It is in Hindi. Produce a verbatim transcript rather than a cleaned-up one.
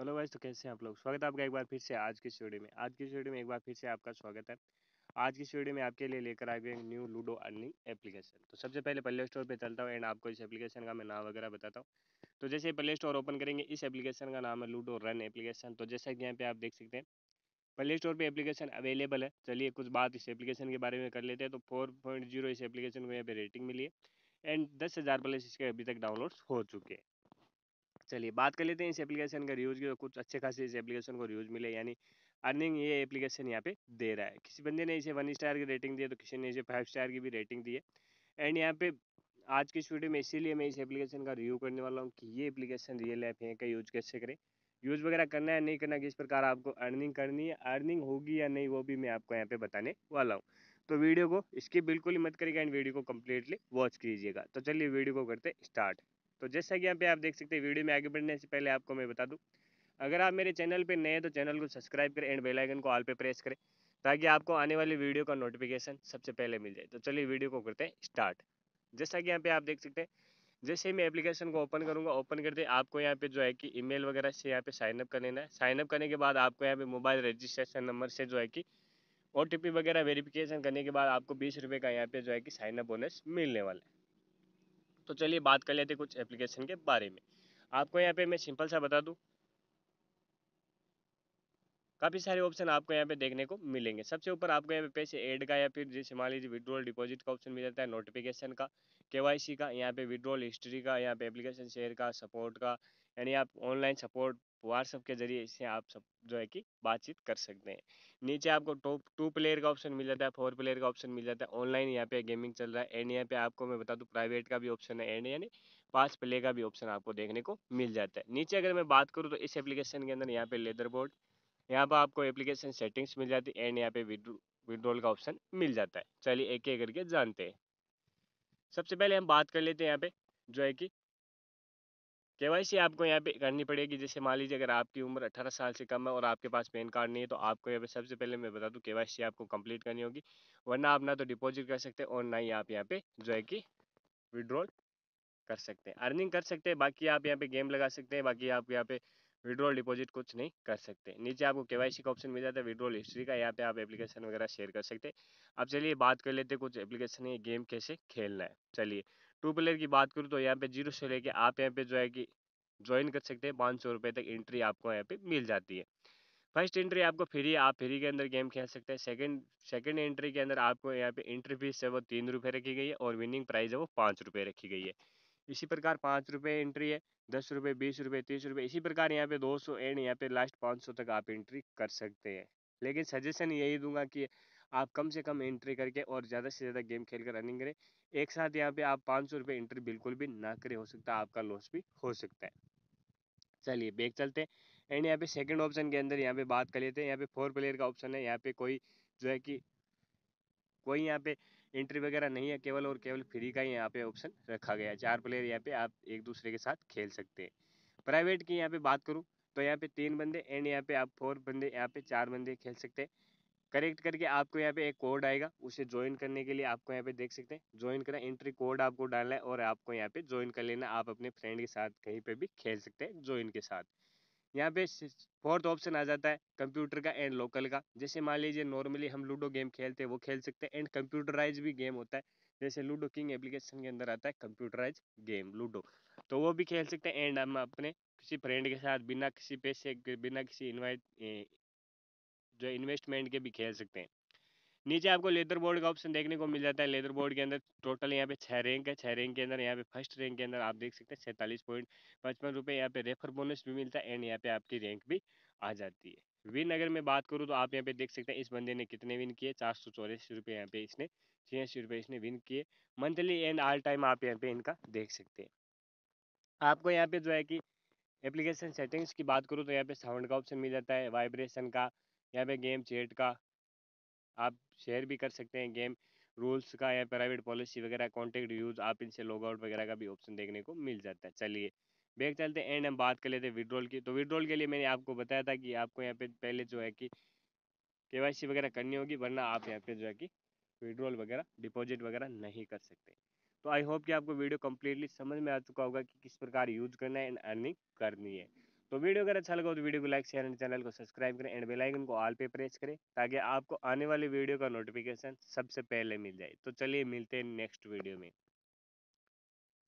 हेलो गाइस, तो कैसे हैं आप लोग। स्वागत है आपका एक बार फिर से आज की इस वीडियो में। आज की इस वीडियो में एक बार फिर से आपका स्वागत है। आज की इस वीडियो में आपके लिए लेकर आ गए न्यू लूडो अर्निंग एप्लीकेशन। तो सबसे पहले प्ले स्टोर पे चलता हूँ एंड आपको इस एप्लीकेशन का मैं नाम वगैरह बताता हूँ। तो जैसे प्ले स्टोर ओपन करेंगे, इस एप्लीकेशन का नाम है लूडो रन एप्लीकेशन। तो जैसा कि यहाँ पे आप देख सकते हैं, प्ले स्टोर पे एप्लीकेशन अवेलेबल है। चलिए कुछ बात इस एप्लीकेशन के बारे में कर लेते हैं। तो फोर पॉइंट जीरो इस एप्लीकेशन को यहाँ पे रेटिंग मिली है एंड दस हज़ार प्लस इसके अभी तक डाउनलोड हो चुके हैं। चलिए बात कर लेते हैं इस एप्लीकेशन का रिव्यूज़ की। तो कुछ अच्छे खासे इस एप्लीकेशन को रिव्यूज़ मिले, यानी अर्निंग ये एप्लीकेशन यहाँ पे दे रहा है। किसी बंदे ने इसे वन स्टार की रेटिंग दी है, तो किसी ने इसे फाइव स्टार की भी रेटिंग दी है। एंड यहाँ पे आज की इस वीडियो में इसीलिए मैं इस एप्लीकेशन का रिव्यू करने वाला हूँ कि ये एप्लीकेशन रियल ऐप है का यूज़ कैसे करें, यूज़ वगैरह करना है नहीं करना, किस प्रकार आपको अर्निंग करनी है, अर्निंग होगी या नहीं वो भी मैं आपको यहाँ पे बताने वाला हूँ। तो वीडियो को स्किप बिल्कुल ही मत करिएगा एंड वीडियो को कम्प्लीटली वॉच कीजिएगा। तो चलिए वीडियो को करते स्टार्ट। तो जैसा कि यहाँ पे आप देख सकते हैं, वीडियो में आगे बढ़ने से पहले आपको मैं बता दूं, अगर आप मेरे चैनल पे नए हैं तो चैनल को सब्सक्राइब करें एंड बेल आइकन को ऑल पे प्रेस करें, ताकि आपको आने वाली वीडियो का नोटिफिकेशन सबसे पहले मिल जाए। तो चलिए वीडियो को करते हैं स्टार्ट। जैसा कि यहाँ पे आप देख सकते हैं, जैसे ही मैं एप्लीकेशन को ओपन करूंगा, ओपन करते आपको यहाँ पे जो है कि ईमेल वगैरह से यहाँ पे साइनअप कर लेना है। साइनअप करने के बाद आपको यहाँ पे मोबाइल रजिस्ट्रेशन नंबर से जो है कि ओटीपी वगैरह वेरिफिकेशन करने के बाद आपको बीस रुपये का यहाँ पे जो है कि साइनअप बोनस मिलने वाला है। तो चलिए बात कर लेते हैं कुछ एप्लीकेशन के बारे में। आपको यहाँ पे मैं सिंपल सा बता दूं, काफ़ी सारे ऑप्शन आपको यहाँ पे देखने को मिलेंगे। सबसे ऊपर आपको यहाँ पे पैसे ऐड का या फिर जैसे मान लीजिए विड्रॉल डिपॉजिट का ऑप्शन मिल जाता है, नोटिफिकेशन का, केवाईसी का, यहाँ पे विड्रॉल हिस्ट्री का, यहाँ पे एप्लीकेशन शेयर का, सपोर्ट का, यानी आप ऑनलाइन सपोर्ट व्हाट्सअप के जरिए इससे आप सब जो है कि बातचीत कर सकते हैं। नीचे आपको टॉप टू प्लेयर का ऑप्शन मिल जाता है, फोर प्लेयर का ऑप्शन मिल जाता है, ऑनलाइन यहाँ पे गेमिंग चल रहा है एंड यहाँ पे आपको मैं बता दूँ प्राइवेट का भी ऑप्शन है एंड यानी पांच प्ले का भी ऑप्शन आपको देखने को मिल जाता है। नीचे अगर मैं बात करूँ तो इस एप्लीकेशन के अंदर यहाँ पे लेदर बोर्ड, यहाँ पर आपको एप्लीकेशन सेटिंग्स मिल जाती है एंड यहाँ पे विड्रॉल का ऑप्शन मिल जाता है। चलिए एक एक करके जानते हैं। सबसे पहले हम बात कर लेते हैं यहाँ पे जो है कि केवाईसी आपको यहाँ पे करनी पड़ेगी। जैसे मान लीजिए अगर आपकी उम्र अठारह साल से कम है और आपके पास पैन कार्ड नहीं है, तो आपको यहाँ पे सबसे पहले मैं बता दूं केवाईसी आपको कंप्लीट करनी होगी, वरना आप ना तो डिपॉजिट कर सकते हैं और ना ही आप यहाँ पे जो है कि विड्रॉल कर सकते हैं, अर्निंग कर सकते हैं। बाकी आप यहाँ पे गेम लगा सकते हैं, बाकी आप यहाँ पे विड्रॉल डिपॉजिट कुछ नहीं कर सकते। नीचे आपको केवाईसी का ऑप्शन मिल जाता है, विड्रॉल हिस्ट्री का, यहाँ पे आप एप्लीकेशन वगैरह शेयर कर सकते हैं। अब चलिए बात कर लेते हैं कुछ एप्लीकेशन है गेम कैसे खेलना है। चलिए टू प्लेयर की बात करूँ तो यहाँ पे जीरो से लेके आप यहाँ पे जो है कि ज्वाइन कर सकते हैं। पाँच सौ रुपये तक एंट्री आपको यहाँ पे मिल जाती है। फर्स्ट एंट्री आपको फ्री, आप फ्री के अंदर गेम खेल सकते हैं। सेकंड सेकंड एंट्री के अंदर आपको यहाँ पे एंट्री फीस है वो तीन रुपये रखी गई है और विनिंग प्राइस है वो पाँच रुपये रखी गई है। इसी प्रकार पाँच रुपये एंट्री है, दस रुपये, बीस रुपये, तीस रुपये, इसी प्रकार यहाँ पे दो सौ एंड यहाँ पे लास्ट पाँच सौ तक आप एंट्री कर सकते हैं। लेकिन सजेशन यही दूंगा कि आप कम से कम एंट्री करके और ज़्यादा से ज़्यादा गेम खेल कर रनिंग करें। एक साथ यहाँ पे आप पाँच सौ रुपये एंट्री बिल्कुल भी ना करें, हो सकता है आपका लॉस भी हो सकता है। चलिए बैक चलते हैं एंड यहाँ पे सेकंड ऑप्शन के अंदर यहाँ पे बात कर लेते हैं। यहाँ पे फोर प्लेयर का ऑप्शन है। यहाँ पे कोई जो है कि कोई यहाँ पे एंट्री वगैरह नहीं है, केवल और केवल फ्री का ही यहाँ पे ऑप्शन रखा गया है। चार प्लेयर यहाँ पे आप एक दूसरे के साथ खेल सकते हैं। प्राइवेट की यहाँ पे बात करूँ तो यहाँ पे तीन बंदे एंड यहाँ पे आप फोर बंदे, यहाँ पे चार बंदे खेल सकते हैं। करेक्ट करके आपको यहाँ पे एक कोड आएगा, उसे ज्वाइन करने के लिए आपको यहाँ पे देख सकते हैं ज्वाइन करें, एंट्री कोड आपको डालना है और आपको यहाँ पे ज्वाइन कर लेना। आप अपने फ्रेंड के साथ कहीं पे भी खेल सकते हैं ज्वाइन के साथ। यहाँ पे फोर्थ ऑप्शन आ जाता है कंप्यूटर का एंड लोकल का। जैसे मान लीजिए नॉर्मली हम लूडो गेम खेलते हैं वो खेल सकते हैं एंड कंप्यूटराइज भी गेम होता है, जैसे लूडो किंग एप्लीकेशन के अंदर आता है कंप्यूटराइज गेम लूडो, तो वो भी खेल सकते हैं एंड हम अपने किसी फ्रेंड के साथ बिना किसी पैसे बिना किसी इन्वाइट जो इन्वेस्टमेंट के भी खेल सकते हैं। नीचे आपको लेदर बोर्ड का ऑप्शन देखने को मिल जाता है। लेदर बोर्ड के अंदर टोटल यहाँ पे छह रैंक है। छह रैंक के अंदर यहाँ पे फर्स्ट रैंक के अंदर आप देख सकते हैं सैंतालीस पॉइंट पचपन रुपये यहाँ पे रेफर बोनस भी मिलता है एंड यहाँ पे आपकी रैंक भी आ जाती है। विन अगर मैं बात करूँ तो आप यहाँ पे देख सकते हैं इस बंदे ने कितने विन किए, चार सौ चौरासी रुपये यहाँ पे इसने छियासी रुपये इसने विन किए मंथली एंड ऑल टाइम। आप यहाँ पे इनका देख सकते हैं। आपको यहाँ पे जो है कि एप्लीकेशन सेटिंग्स की बात करूँ तो यहाँ पे साउंड का ऑप्शन मिल जाता है, वाइब्रेशन का, यहाँ पे गेम चैट का, आप शेयर भी कर सकते हैं गेम रूल्स का या प्राइवेट पॉलिसी वगैरह, कॉन्टेक्ट यूज, आप इनसे लॉग आउट वगैरह का भी ऑप्शन देखने को मिल जाता है। चलिए बैक चलते हैं एंड हम बात कर लेते हैं विड्रॉल की। तो विड्रॉल के लिए मैंने आपको बताया था कि आपको यहाँ पे पहले जो है कि केवाईसी वगैरह करनी होगी, वरना आप यहाँ पे जो है कि विड्रॉल वगैरह डिपॉजिट वगैरह नहीं कर सकते। तो आई होप कि आपको वीडियो कम्प्लीटली समझ में आ चुका होगा कि किस प्रकार यूज करना है एंड अर्निंग करनी है। तो वीडियो अगर अच्छा लगा तो वीडियो को लाइक शेयर एंड चैनल को सब्सक्राइब करें एंड बेल आइकन को ऑल पे प्रेस करें ताकि आपको आने वाली वीडियो का नोटिफिकेशन सबसे पहले मिल जाए। तो चलिए मिलते हैं नेक्स्ट वीडियो में।